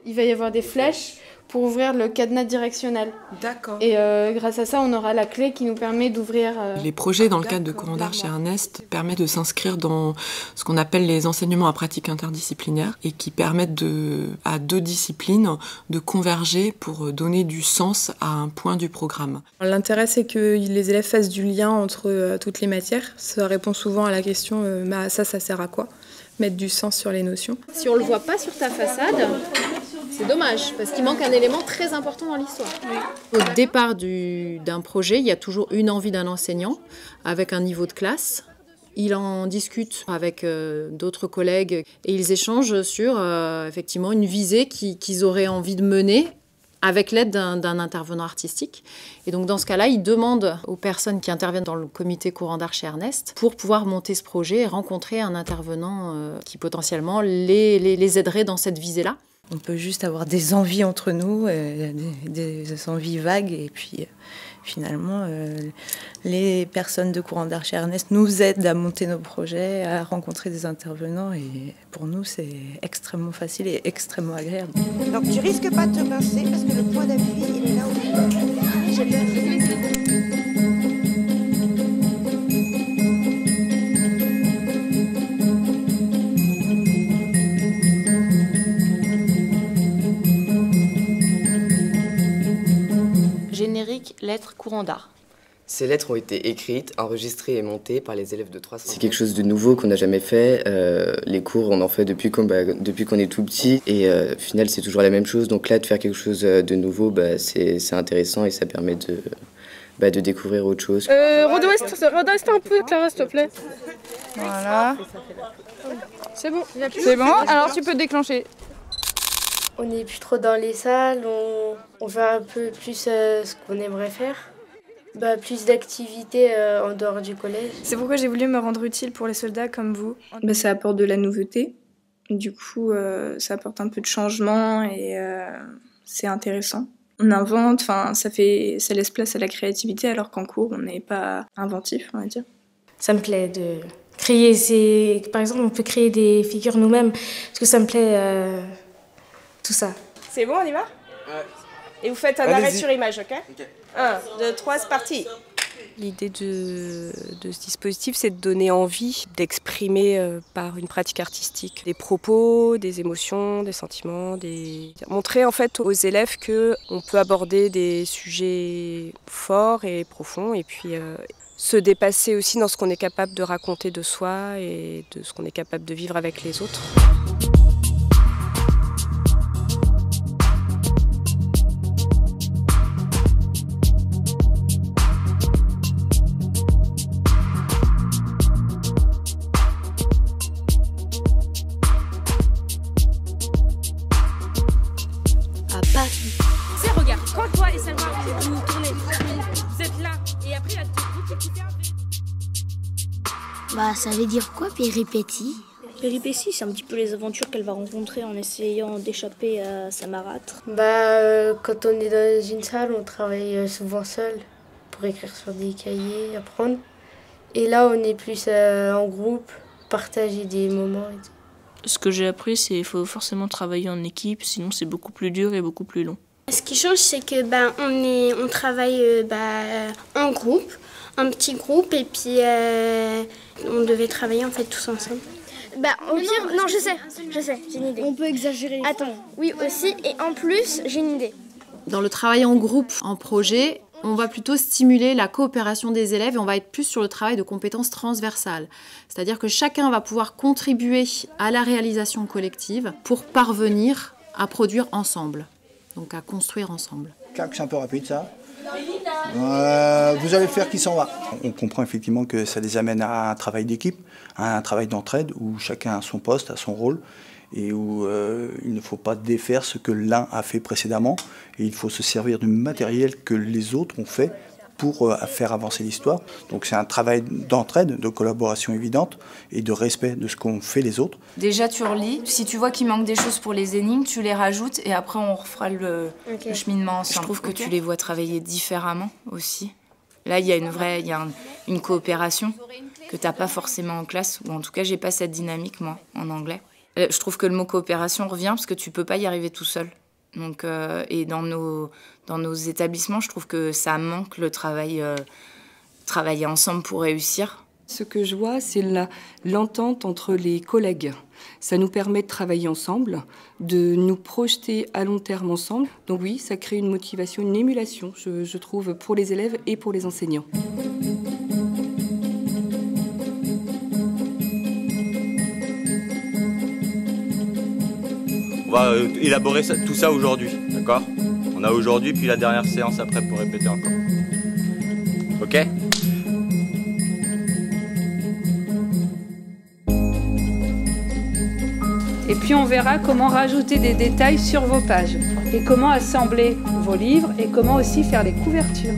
Il va y avoir des flèches pour ouvrir le cadenas directionnel. D'accord. Et grâce à ça, on aura la clé qui nous permet d'ouvrir... Les projets dans le cadre de Courant d'Art chez Ernest permettent de s'inscrire dans ce qu'on appelle les enseignements à pratique interdisciplinaire et qui permettent à 2 disciplines de converger pour donner du sens à un point du programme. L'intérêt, c'est que les élèves fassent du lien entre toutes les matières. Ça répond souvent à la question « ça sert à quoi ?» Mettre du sens sur les notions. Si on ne le voit pas sur ta façade, c'est dommage, parce qu'il manque un élément très important dans l'histoire. Oui. Au départ d'un projet, il y a toujours une envie d'un enseignant, avec un niveau de classe. Il en discute avec d'autres collègues et ils échangent sur effectivement une visée qu'ils auraient envie de mener avec l'aide d'un intervenant artistique. Et donc dans ce cas-là, ils demandent aux personnes qui interviennent dans le comité Courant d'Art chez Ernest pour pouvoir monter ce projet et rencontrer un intervenant qui potentiellement les aiderait dans cette visée-là. On peut juste avoir des envies entre nous, des envies vagues, et puis finalement, les personnes de Courant d'Art chez Ernest nous aident à monter nos projets, à rencontrer des intervenants, et pour nous, c'est extrêmement facile et extrêmement agréable. Donc tu risques pas de te pincer parce que le point d'appui, il est là où j'ai peur. Générique, lettres, Courant d'Art. Ces lettres ont été écrites, enregistrées et montées par les élèves de 300. C'est quelque chose de nouveau qu'on n'a jamais fait. Les cours, on en fait depuis qu'on est tout petit. Et au final, c'est toujours la même chose. Donc là, de faire quelque chose de nouveau, c'est intéressant et ça permet de découvrir autre chose. Redresse un peu, Clara, s'il te plaît. Voilà. C'est bon. C'est bon, alors tu peux déclencher. On n'est plus trop dans les salles, on fait un peu plus ce qu'on aimerait faire. Plus d'activités en dehors du collège. C'est pourquoi j'ai voulu me rendre utile pour les soldats comme vous. Ça apporte de la nouveauté, du coup ça apporte un peu de changement et c'est intéressant. On invente, ça laisse place à la créativité alors qu'en cours on n'est pas inventif, on va dire. Ça me plaît de créer par exemple on peut créer des figures nous-mêmes parce que ça me plaît tout ça. C'est bon, on y va ? Ouais. Et vous faites un arrêt sur image, ok ? 1, 2, 3, c'est parti. L'idée de ce dispositif, c'est de donner envie d'exprimer par une pratique artistique des propos, des émotions, des sentiments, montrer en fait aux élèves qu'on peut aborder des sujets forts et profonds et puis se dépasser aussi dans ce qu'on est capable de raconter de soi et de ce qu'on est capable de vivre avec les autres. Regarde, quand toi et Salma vous tournez, vous êtes là, et après il y a deux qui Ça veut dire quoi, péripéties? Péripéties, c'est un petit peu les aventures qu'elle va rencontrer en essayant d'échapper à sa marâtre. Quand on est dans une salle, on travaille souvent seul pour écrire sur des cahiers, apprendre. Et là, on est plus en groupe, partager des moments et tout. Ce que j'ai appris, c'est qu'il faut forcément travailler en équipe, sinon c'est beaucoup plus dur et beaucoup plus long. Ce qui change, c'est que on travaille en groupe, un petit groupe, et puis on devait travailler en fait tous ensemble. Au pire, non, je sais, j'ai une idée. On peut exagérer. Attends, oui aussi, et en plus, j'ai une idée. Dans le travail en groupe, en projet, on va plutôt stimuler la coopération des élèves et on va être plus sur le travail de compétences transversales. C'est-à-dire que chacun va pouvoir contribuer à la réalisation collective pour parvenir à produire ensemble, donc à construire ensemble. C'est un peu rapide ça. Vous allez faire qui s'en va. On comprend effectivement que ça les amène à un travail d'équipe, à un travail d'entraide où chacun a son poste, a son rôle et où il ne faut pas défaire ce que l'un a fait précédemment et il faut se servir du matériel que les autres ont fait pour faire avancer l'histoire. Donc c'est un travail d'entraide, de collaboration évidente et de respect de ce qu'ont fait les autres. Déjà tu relis, si tu vois qu'il manque des choses pour les énigmes, tu les rajoutes et après on refera le cheminement ensemble. Je trouve que tu les vois travailler différemment aussi. Là il y a une coopération que tu n'as pas forcément en classe, ou en tout cas j'ai pas cette dynamique moi en anglais. Je trouve que le mot coopération revient parce que tu peux pas y arriver tout seul. Donc, et dans nos établissements, je trouve que ça manque le travailler ensemble pour réussir. Ce que je vois, c'est l'entente entre les collègues. Ça nous permet de travailler ensemble, de nous projeter à long terme ensemble. Donc oui, ça crée une motivation, une émulation, je trouve, pour les élèves et pour les enseignants. On va élaborer tout ça aujourd'hui, d'accord? On a aujourd'hui, puis la dernière séance après pour répéter encore. Ok? Et puis on verra comment rajouter des détails sur vos pages, et comment assembler vos livres, et comment aussi faire les couvertures.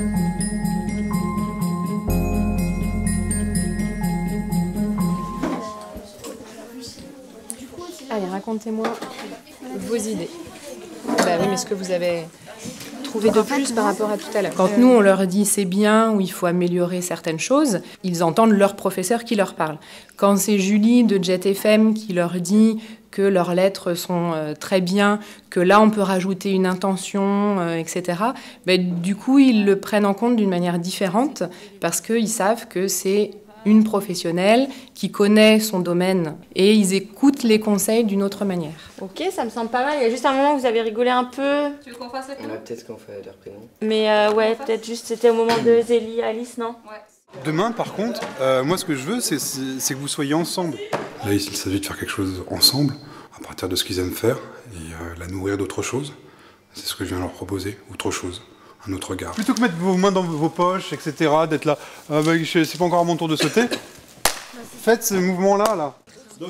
Allez, racontez-moi vos idées. Bah oui, mais ce que vous avez trouvé de plus par rapport à tout à l'heure. Quand nous, on leur dit c'est bien ou il faut améliorer certaines choses, ils entendent leur professeur qui leur parle. Quand c'est Julie de Jet FM qui leur dit que leurs lettres sont très bien, que là, on peut rajouter une intention, etc., ben, du coup, ils le prennent en compte d'une manière différente parce qu'ils savent que c'est une professionnelle qui connaît son domaine et ils écoutent les conseils d'une autre manière. Ok, ça me semble pas mal. Il y a juste un moment où vous avez rigolé un peu. Tu veux qu'on fasse ça? Peut-être qu'on fait leur prénom. Mais ouais, peut-être juste c'était au moment de Zélie, Alice, non? Ouais. Demain, par contre, moi ce que je veux, c'est que vous soyez ensemble. Là, il s'agit de faire quelque chose ensemble, à partir de ce qu'ils aiment faire, et la nourrir d'autre chose. C'est ce que je viens leur proposer, autre chose. Un autre regard. Plutôt que mettre vos mains dans vos poches, etc., d'être là, c'est pas encore à mon tour de sauter, faites ce mouvement-là, là. Donc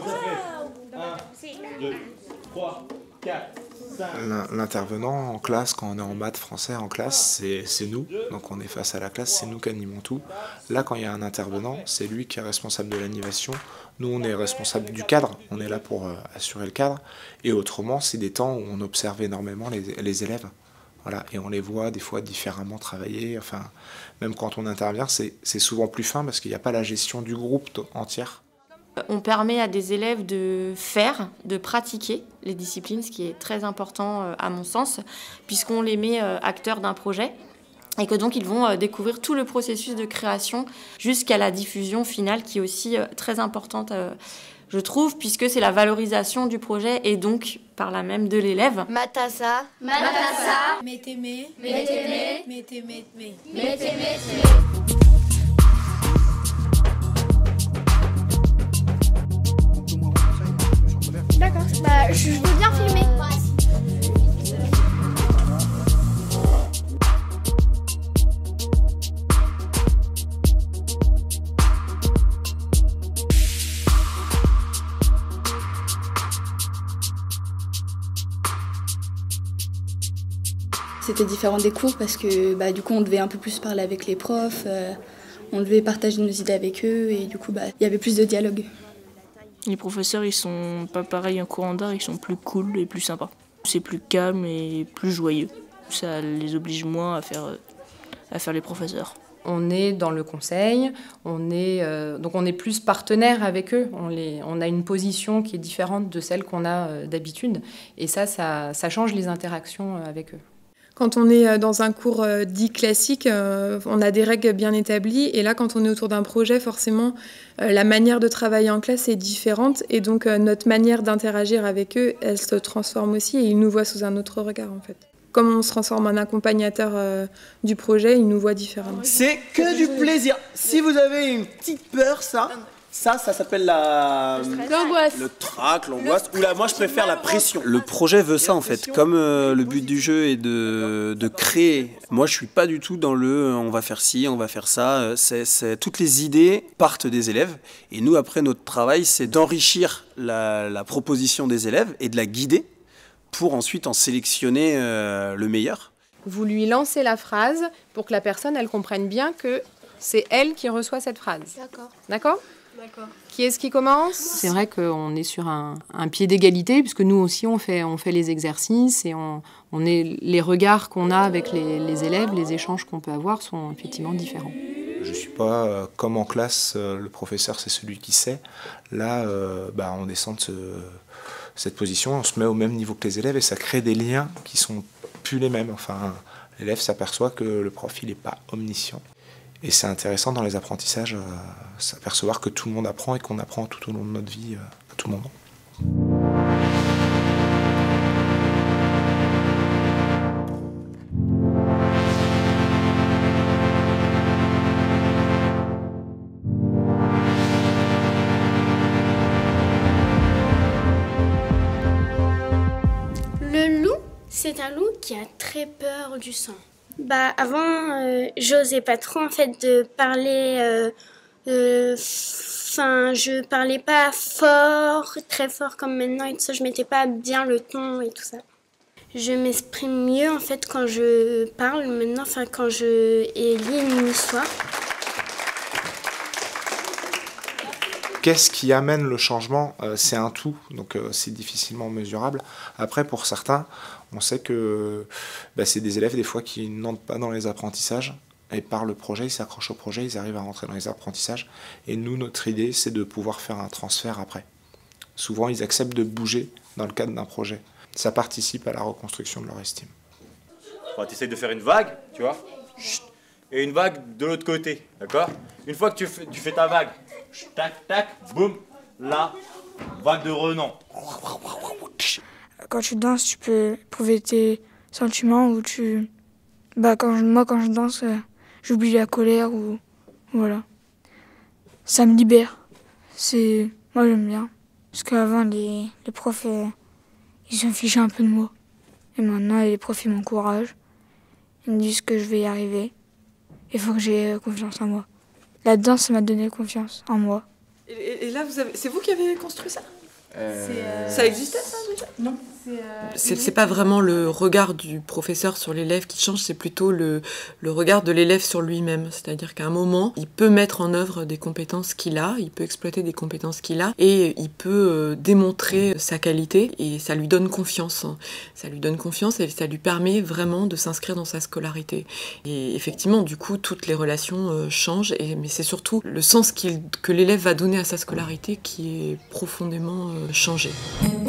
après, 1, 2, 3, 4, 5... L'intervenant en classe, quand on est en maths, français en classe, c'est nous. Donc on est face à la classe, c'est nous qui animons tout. Là, quand il y a un intervenant, c'est lui qui est responsable de l'animation. Nous, on est responsable du cadre. On est là pour assurer le cadre. Et autrement, c'est des temps où on observe énormément les élèves. Voilà, et on les voit des fois différemment travailler. Enfin, même quand on intervient, c'est souvent plus fin parce qu'il n'y a pas la gestion du groupe entière. On permet à des élèves de faire, de pratiquer les disciplines, ce qui est très important à mon sens, puisqu'on les met acteurs d'un projet et que donc ils vont découvrir tout le processus de création jusqu'à la diffusion finale qui est aussi très importante, je trouve, puisque c'est la valorisation du projet et donc par là même de l'élève. Matassa, Matassa, Métémé, Métémé, Métémé, Métémé. D'accord, bah, je veux bien filmer. C'était différent des cours parce que du coup on devait un peu plus parler avec les profs, on devait partager nos idées avec eux et du coup il y avait plus de dialogue. Les professeurs ils sont pas pareils en cours d'art, ils sont plus cool et plus sympas. C'est plus calme et plus joyeux. Ça les oblige moins à faire les professeurs. On est dans le conseil, donc on est plus partenaire avec eux. On a une position qui est différente de celle qu'on a d'habitude et ça change les interactions avec eux. Quand on est dans un cours dit classique, on a des règles bien établies. Et là, quand on est autour d'un projet, forcément, la manière de travailler en classe est différente. Et donc, notre manière d'interagir avec eux, elle se transforme aussi. Et ils nous voient sous un autre regard, en fait. Comme on se transforme en accompagnateur du projet, ils nous voient différemment. C'est que du plaisir. Si vous avez une petite peur, ça s'appelle l'angoisse. Le trac, l'angoisse, ou moi je préfère la pression. Le projet veut ça en fait, comme le but du jeu est de créer. Moi je suis pas du tout dans on va faire ci, on va faire ça. Toutes les idées partent des élèves et nous après notre travail c'est d'enrichir la proposition des élèves et de la guider pour ensuite en sélectionner le meilleur. Vous lui lancez la phrase pour que la personne elle comprenne bien que c'est elle qui reçoit cette phrase. D'accord. D'accord ? D'accord. Qui est-ce qui commence? C'est vrai qu'on est sur un pied d'égalité, puisque nous aussi, on fait les exercices et les regards qu'on a avec les élèves, les échanges qu'on peut avoir sont effectivement différents. Je ne suis pas comme en classe, le professeur c'est celui qui sait. Là, on descend de cette position, on se met au même niveau que les élèves et ça crée des liens qui sont plus les mêmes. Enfin, l'élève s'aperçoit que le prof il n'est pas omniscient. Et c'est intéressant dans les apprentissages, s'apercevoir que tout le monde apprend et qu'on apprend tout au long de notre vie, à tout moment. C'est un loup qui a très peur du sang. Avant, j'osais pas trop en fait de parler. Je parlais pas fort, très fort comme maintenant et tout ça. Je mettais pas bien le ton et tout ça. Je m'exprime mieux en fait quand je parle maintenant, quand je lis une histoire. Qu'est-ce qui amène le changement? C'est un tout, donc c'est difficilement mesurable. Après, pour certains, on sait que c'est des élèves des fois qui n'entrent pas dans les apprentissages et par le projet, ils s'accrochent au projet, ils arrivent à rentrer dans les apprentissages. Et nous, notre idée, c'est de pouvoir faire un transfert après. Souvent, ils acceptent de bouger dans le cadre d'un projet. Ça participe à la reconstruction de leur estime. Tu essayes de faire une vague, tu vois, et une vague de l'autre côté, d'accord? Une fois que tu fais ta vague, tac, tac, boum, là, vague de renom. Quand tu danses, tu peux éprouver tes sentiments ou quand je danse, j'oublie la colère ou voilà. Ça me libère. Moi j'aime bien. Parce qu'avant les profs, ils s'en fichaient un peu de moi. Et maintenant les profs ils m'encouragent. Ils me disent que je vais y arriver. Il faut que j'ai confiance en moi. La danse, ça m'a donné confiance en moi. Et là, c'est vous qui avez construit ça? Ça existait ça déjà? Non. C'est pas vraiment le regard du professeur sur l'élève qui change, c'est plutôt le regard de l'élève sur lui-même. C'est-à-dire qu'à un moment, il peut mettre en œuvre des compétences qu'il a, il peut exploiter des compétences qu'il a et il peut démontrer sa qualité et ça lui donne confiance. Ça lui donne confiance et ça lui permet vraiment de s'inscrire dans sa scolarité. Et effectivement, du coup, toutes les relations changent, mais c'est surtout le sens que l'élève va donner à sa scolarité qui est profondément changé.